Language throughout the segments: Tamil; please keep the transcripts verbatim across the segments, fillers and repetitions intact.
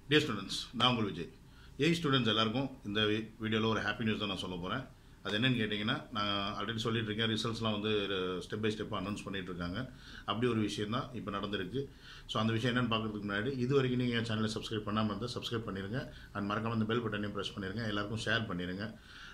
Dear students, நான் உங்கள் விஜய். ஏய் ஸ்டூடெண்ட்ஸ் எல்லாருக்கும் இந்த வீடியோவில் ஒரு ஹாப்பி நியூஸ் தான் நான் சொல்ல போகிறேன். அது என்னென்னு கேட்டிங்கன்னா, நான் ஆல்ரெடி சொல்லிட்டு இருக்கேன், ரிசல்ட்ஸ்லாம் வந்து ஸ்டெப் பை ஸ்டெப்பாக அனௌன்ஸ் பண்ணிகிட்டு இருக்காங்க. அப்படி ஒரு விஷயம் தான் இப்போ நடந்திருக்கு. ஸோ அந்த விஷயம் என்னென்னு பார்க்குறதுக்கு முன்னாடி இது வரைக்கும் நீங்கள் என் சேனலை சப்ஸ்கிரைப் பண்ணாமல் இருந்தால் சப்ஸ்கிரைப் பண்ணிடுங்க. அண்ட் மறக்காமல் அந்த பெல் பட்டனையும் ப்ரெஸ் பண்ணிடுங்க. எல்லாருக்கும் ஷேர் பண்ணிடுங்க.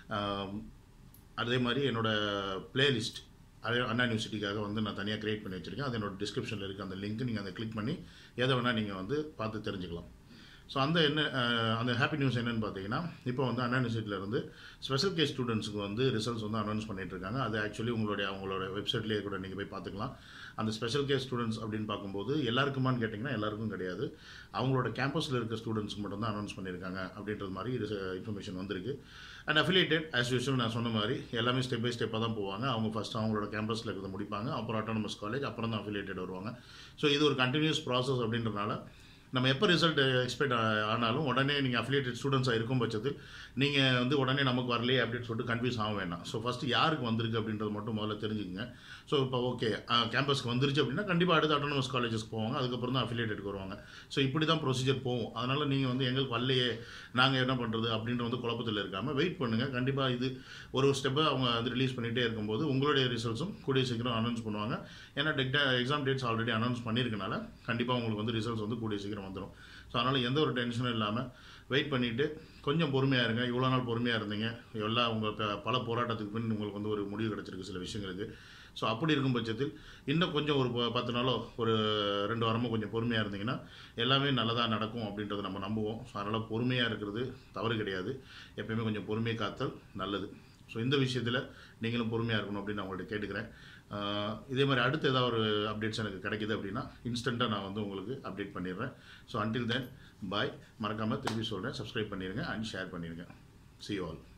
அதே மாதிரி என்னோடய பிளேலிஸ்ட் அதே அண்ணா யூனிவர்சிட்டிக்காக வந்து நான் தனியாக க்ரியேட் பண்ணி வச்சுருக்கேன். அது என்னோட டிஸ்கிரிப்ஷனில் இருக்குது அந்த லிங்க். நீங்கள் அதை கிளிக் பண்ணி எதை வேணால் நீங்கள் வந்து பார்த்து தெரிஞ்சுக்கலாம். ஸோ அந்த என்ன அந்த ஹாப்பி நியூஸ் என்னென்னு பார்த்தீங்கன்னா, இப்போ வந்து அண்ணா யூனிவர்சிட்டியிலேருந்து ஸ்பெஷல் கேஸ் ஸ்டூடெண்ட்ஸுக்கு வந்து ரிசல்ட்ஸ் வந்து அனௌன்ஸ் பண்ணிட்டு இருக்காங்க. அது ஆக்சுவலி உங்களுடைய அவங்களோட வெப்சைட்லேயே கூட நீங்கள் போய் பார்த்துக்கலாம். அந்த ஸ்பெஷல் கேஸ் ஸ்டூடெண்ட்ஸ் அப்படின்னு பார்க்கும்போது எல்லாருக்குமான்னு கேட்டிங்கன்னா எல்லாருக்கும் கிடையாது. அவங்களோட கேம்பஸில் இருக்க ஸ்டூடெண்ட்ஸ்க்கு மட்டும் தான் அனௌன்ஸ் பண்ணியிருக்காங்க அப்படின்றது மாதிரி இன்ஃபர்மேஷன் வந்திருக்கு. அண்ட் அஃபிலியேட்டட் ஆஸ் யூஷுவல் நான் சொன்ன மாதிரி எல்லாமே ஸ்டெப் பை ஸ்டெப்பாக தான் போவாங்க. அவங்க ஃபஸ்ட்டு அவங்களோட கேம்பஸில் இருக்கிறத முடிப்பாங்க, அப்புறம் அட்டானமஸ் காலேஜ், அப்புறம் தான் அஃபிலியேட்டட் வருவாங்க. ஸோ இது ஒரு கண்டினியூஸ் ப்ராசஸ் அப்படின்றனால நம்ம எப்போ ரிசல்ட் எக்ஸ்பெக்ட் ஆனாலும் உடனே நீங்கள் அஃபிலியேட்டட் ஸ்டூடெண்ட்ஸாக இருக்கும் பட்சத்தில் நீங்கள் வந்து உடனே நமக்கு வரலையே அப்படின்னு சொல்லிட்டு கன்ஃபியூஸ் ஆக வேண்டாம். ஸோ ஃபஸ்ட்டு யாருக்கு வந்திருக்கு அப்படின்றது மட்டும் முதல்ல தெரிஞ்சுக்கங்க. ஸோ இப்போ ஓகே கேம்பஸ்க்கு வந்துருச்சு அப்படின்னா கண்டிப்பாக அடுத்து அட்டானமஸ் காலேஜஸ்க்கு போவாங்க, அதுக்கப்புறம் தான் அஃபிலியேட்டடுக்கு வருவாங்க. ஸோ இப்படி தான் ப்ரொசீஜர் போகும். அதனால் நீங்கள் வந்து எங்களுக்கு வரலையே நாங்கள் என்ன பண்ணுறது அப்படின்ற வந்து குழப்பத்தில் இருக்காமல் வெயிட் பண்ணுங்கள். கண்டிப்பாக இது ஒரு ஸ்டெப்பை அவங்க வந்து ரிலீஸ் பண்ணிகிட்டே இருக்கும்போது உங்களுடைய ரிசல்ட்ஸும் கூடிய சீக்கிரம் அனௌன்ஸ் பண்ணுவாங்க. ஏன்னா டெக்டா எக்ஸாம் டேட்ஸ் ஆல்ரெடி அனௌன்ஸ் பண்ணியிருக்கனால கண்டிப்பாக உங்களுக்கு வந்து ரிசல்ட்ஸ் வந்து கூடிய சீக்கிரம் வந்துடும். ஸோ அதனால் எந்த ஒரு டென்ஷனும் இல்லாமல் வெயிட் பண்ணிவிட்டு கொஞ்சம் பொறுமையாக இருங்க. இவ்வளோ நாள் பொறுமையாக இருந்தீங்க, எல்லாம் உங்கள் பல போராட்டத்துக்கு பின் உங்களுக்கு வந்து ஒரு முடிவு கிடச்சிருக்கு சில விஷயங்களுக்கு. ஸோ அப்படி இருக்கும் பட்சத்தில் இன்னும் கொஞ்சம் ஒரு பத்து நாளோ ஒரு ரெண்டு வாரமோ கொஞ்சம் பொறுமையாக இருந்தீங்கன்னா எல்லாமே நல்லதாக நடக்கும் அப்படின்றத நம்ம நம்புவோம். ஸோ அதனால் பொறுமையாக இருக்கிறது தவறு கிடையாது. எப்பயுமே கொஞ்சம் பொறுமையை காத்தல் நல்லது. ஸோ இந்த விஷயத்தில் நீங்களும் பொறுமையாக இருக்கணும் அப்படின்னு நான் உங்கள்கிட்ட கேட்டுக்கிறேன். இதே மாதிரி அடுத்து ஏதாவது ஒரு அப்டேட்ஸ் எனக்கு கிடைக்கிது அப்படின்னா இன்ஸ்டண்ட்டாக நான் வந்து உங்களுக்கு அப்டேட் பண்ணிடுறேன். So until then bye. மறக்காமல் திரும்பி சொல்கிறேன், சப்ஸ்கிரைப் பண்ணிடுங்க அண்ட் ஷேர் பண்ணிடுங்க. See you all.